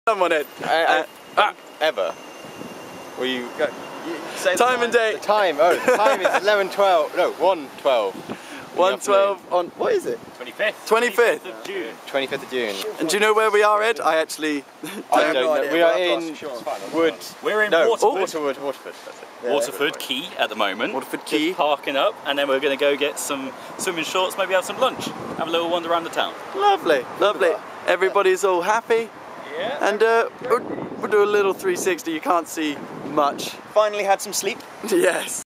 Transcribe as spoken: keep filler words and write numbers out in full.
Come on, Ed. I, I, Uh, ah. Ever. Will you go? You say Time the and date. The time. Oh, the time is eleven twelve. No, one twelve. one twelve on, what is it? twenty-fifth. twenty-fifth. of June. twenty-fifth of June. And do you know where we are, Ed? I actually I don't don't know. know. We are in Wood. We're in No, Waterford. Waterwood. Waterford. That's it. Yeah. Waterford Quay at the moment. Waterford Quay. Just parking up, and then we're going to go get some swimming shorts, maybe have some lunch, have a little wander around the town. Lovely, lovely. Everybody's all happy. Yeah. And uh, we'll, we'll do a little three sixty. You can't see much. Finally had some sleep. Yes.